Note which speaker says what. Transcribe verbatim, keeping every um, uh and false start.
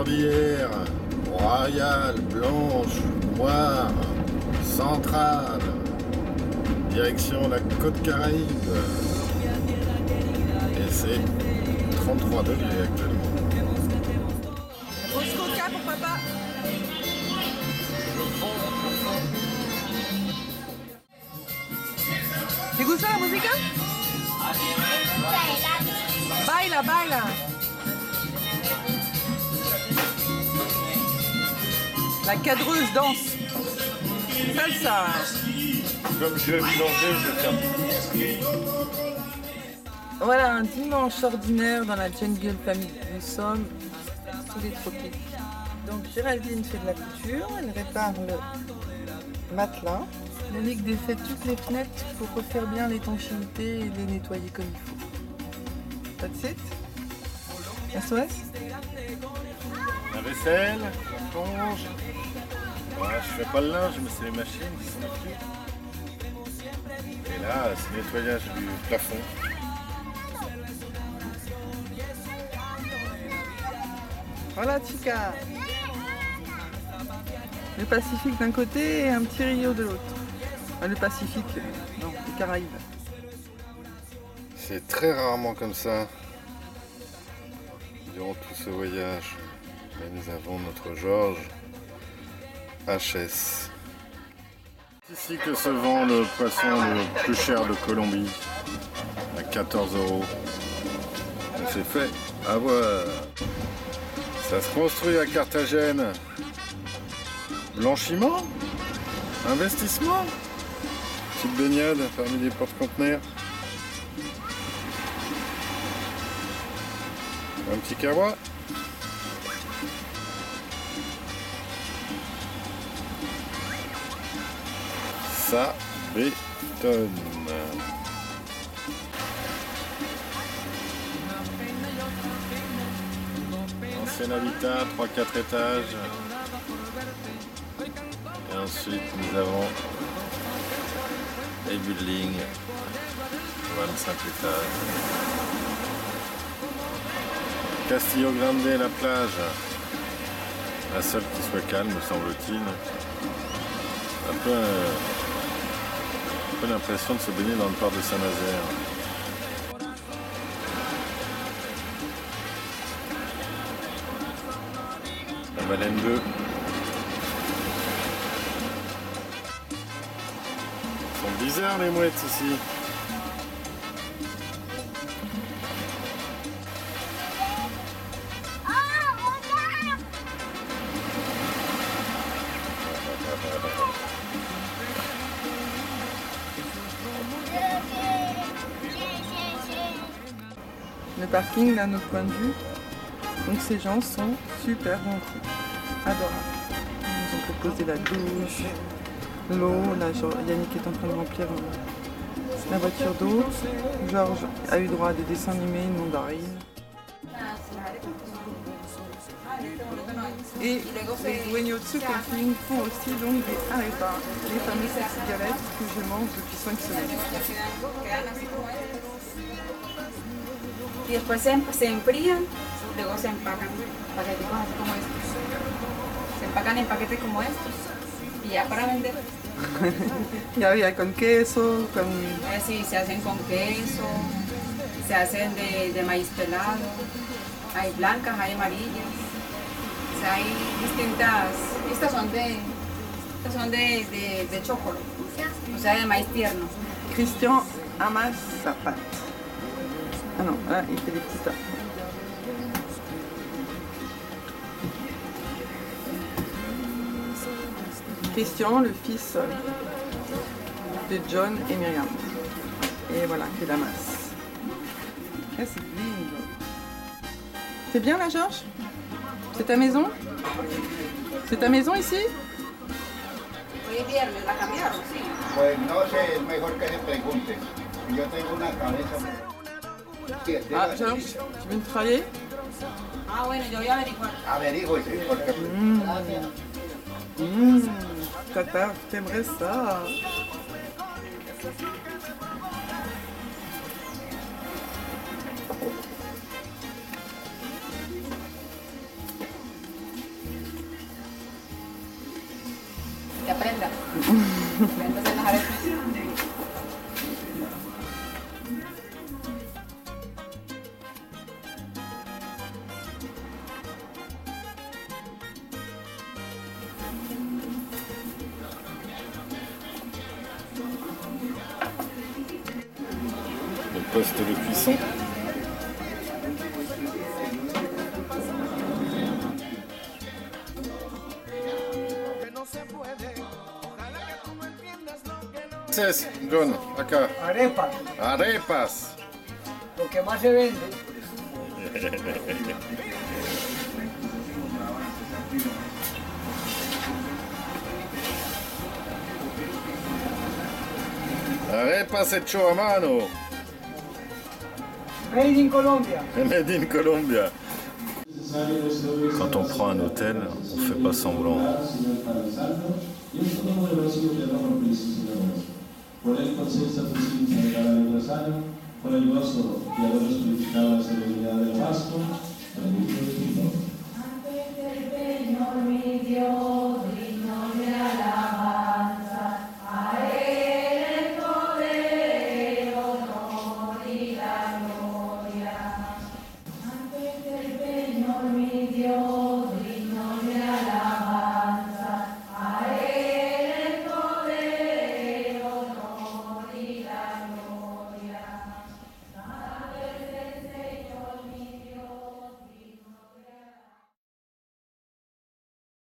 Speaker 1: cordillère, royale, blanche, noire, centrale, direction la côte Caraïbe. Et c'est trente-trois degrés actuellement.
Speaker 2: Grosse coca pour papa. ¿Te gusta la música? Baila, baila. La cadreuse danse. Salsa.
Speaker 1: Comme je vais vidanger, je vais faire.
Speaker 2: Voilà un dimanche ordinaire dans la Jungle Family. Nous sommes sous les tropiques. Donc Géraldine fait de la couture, elle répare le matelas. Monique défait toutes les fenêtres pour refaire bien l'étanchéité et les nettoyer comme il faut. That's it. S O S.
Speaker 1: La vaisselle, l'éponge. Voilà, je fais pas le linge, mais c'est les machines qui s'en occupent. Et là, c'est le nettoyage du plafond.
Speaker 2: Voilà chica. Le Pacifique d'un côté et un petit Rio de l'autre. Enfin, le Pacifique, non, les Caraïbes.
Speaker 1: C'est très rarement comme ça durant tout ce voyage. Mais nous avons notre Georges H S. C'est ici que se vend le poisson le plus cher de Colombie, à quatorze euros. On s'est fait avoir. Ça se construit à Carthagène. Blanchiment, investissement, petite baignade parmi les porte-conteneurs. Un petit kawa. Ça bétonne. Ancien habitat, trois quatre étages. Et ensuite nous avons les buildings, vingt-cinq étages. Castillo Grande, la plage, la seule qui soit calme, me semble-t-il. Un peu, euh, un peu l'impression de se baigner dans le port de Saint-Nazaire. La baleine bleue. Ils sont bizarres les mouettes ici.
Speaker 2: Le parking d'un autre point de vue. Donc ces gens sont super gentils, adorables. Ils ont proposé la douche, l'eau. Là, Yannick est en train de remplir la voiture d'eau. Georges a eu droit à des dessins animés, une mandarine. Et les dueños de ce camping font aussi donc des arepas, les fameuses cigarettes que je mange depuis cinq semaines.
Speaker 3: Y después se, se enfrían, luego se empacan paqueticos así como estos. Se empacan en paquetes como estos y ya para vender.
Speaker 2: Y había con queso, con...
Speaker 3: Eh, sí, se hacen con queso, se hacen de, de maíz pelado, hay blancas, hay amarillas, o sea, hay distintas, estas son de, estas son de, de, de chocolate, o sea, de maíz tierno.
Speaker 2: Christian amasse sa pâte. Ah non, là, il fait des petits tas. Christian, le fils de John et Myriam. Et voilà, qui la masse. Ah, c'est lindo. C'est bien là, Georges? C'est ta maison? C'est ta maison ici?
Speaker 3: Hoy es viernes, la cambiaron, sí.
Speaker 4: Pues no sé, es mejor que se pregunte. Yo tengo una cabeza.
Speaker 2: Ah, Georges, tu veux me travailler?
Speaker 3: Ah, bueno, yo voy a averiguar.
Speaker 4: Averigüe, sí, porque...
Speaker 2: Mmh. Mmh. Tata, t'aimerais ça?
Speaker 3: Vente a hacer las arepas.
Speaker 1: Le poste de cuisson. Es, John, acá.
Speaker 5: Arepas,
Speaker 1: Arepas.
Speaker 5: lo que más se vende.
Speaker 1: Arepas hecho a mano.
Speaker 5: Made in Colombia.
Speaker 1: Made in Colombia. Quand on prend un hôtel, on fait pas semblant.
Speaker 6: Por él concede presencia de cada aniversario, por el gozo de haber purificado la serenidad del pasto,